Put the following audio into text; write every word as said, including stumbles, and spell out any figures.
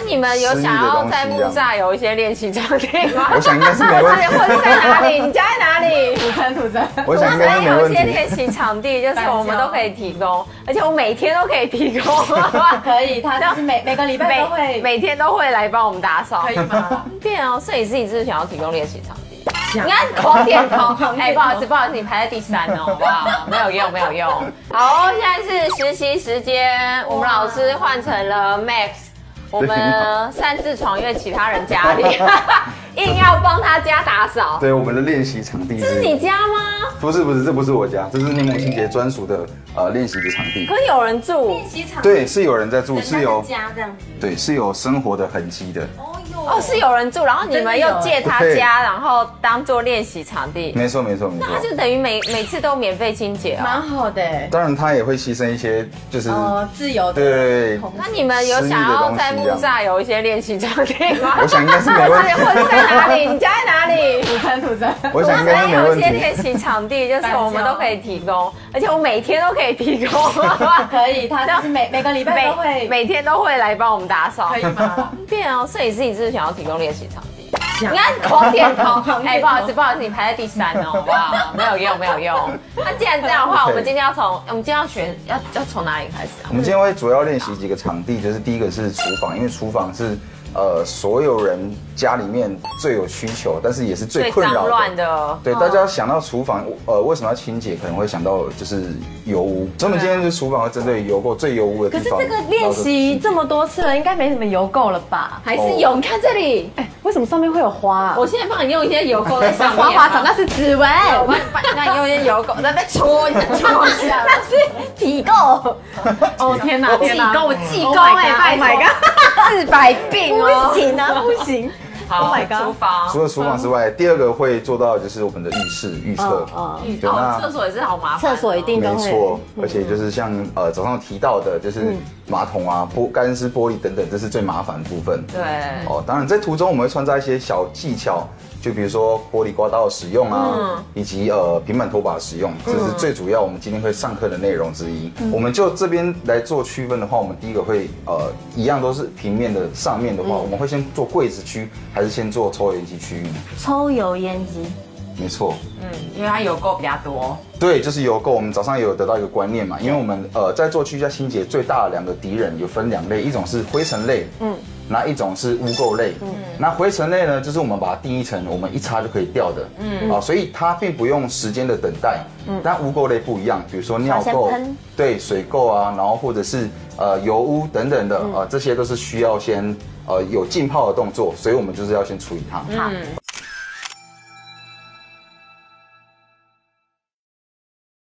你们有想要在木栅有一些练习场地吗？ 我想应该是没问题。 或者在哪里？你家在哪里？ 土城，土城。 我想应该是没问题。 有一些练习场地，就是我们都可以提供，而且我每天都可以提供。 可以，他就是每每个礼拜都会， 每天都会来帮我们打扫， 可以吗？ 变哦，摄影师，你是不是想要提供练习场地？你看狂点头，哎，不好意思，不好意思，你排在第三哦，好不好？没有用，没有用。好，现在是实习时间，我们老师换成了 Max， 我们擅自闯越其他人家里，硬要帮他家打扫。 对，我们的练习场地。 这是你家吗？ 不是不是，这不是我家，这是柠檬清洁专属的呃练习的场地。 可是有人住练习场？ 对，是有人在住，是有家这样子。 对，是有生活的痕迹的。 哦，是有人住，然后你们又借他家，然后当做练习场地。 没错没错没错。 那他就等于每每次都免费清洁啊， 蛮好的。 当然他也会牺牲一些，就是哦自由的。 对。 那你们有想要在木栅有一些练习场地吗？ 我想应该是没问题。 或者在哪里？你家在哪里？ 土城，土城。 我想应该是没问题。 有一些练习场地，就是我们都可以提供，而且我每天都可以提供。 可以，他就是每每个礼拜都会， 每天都会来帮我们打扫， 可以吗？ 变哦，摄影师，你是不是想要提供练习场地？你看狂点头，哎，不好意思，不好意思，你排在第三哦，好不好？没有用，没有用。那既然这样的话，我们今天要从我们今天要选要要从哪里开始啊？ 我们今天会主要练习几个场地，就是第一个是厨房，因为厨房是呃所有人家里面最有需求，但是也是最困扰的。 的对，大家想到厨房，呃，为什么要清洁？可能会想到就是油污。所以我们今天就是厨房会针对油垢最油污的地方。 可是这个练习这么多次了，应该没什么油垢了吧？ 还是有？你看这里， 哎，为什么上面会有花啊？ 我现在帮你用一些油垢在上面。 花花草那是指纹。 我帮你帮你用一些油垢在那搓，你搓一下。 那是体垢。哦天哪， 体垢，我技工哎，拜托， 治百病哦。不行啊，不行。 好，厨房。 除了厨房之外，第二个会做到的就是我们的浴室、浴厕。 嗯，对，那厕所也是好麻烦。 厕所一定都会。 没错，而且就是像呃早上提到的，就是马桶啊、玻干湿玻璃等等，这是最麻烦的部分。 对。 哦，当然在途中我们会穿插一些小技巧。就比如说玻璃刮刀的使用啊，嗯、以及呃平板拖把的使用，这是最主要我们今天会上课的内容之一。嗯、我们就这边来做区分的话，我们第一个会呃一样都是平面的，上面的话、嗯、我们会先做柜子区，还是先做抽油烟机区域？ 抽油烟机。 没错。 嗯，因为它油垢比较多。 对，就是油垢。我们早上也有得到一个观念嘛，因为我们呃在做居家清洁最大的两个敌人有分两类，一种是灰尘类，嗯。那一种是污垢类，嗯，那灰尘类呢，就是我们把它第一层，我们一擦就可以掉的，嗯，啊，所以它并不用时间的等待，嗯，但污垢类不一样，比如说尿垢，对，水垢啊，然后或者是呃油污等等的，啊，这些都是需要先呃有浸泡的动作，所以我们就是要先处理它，好，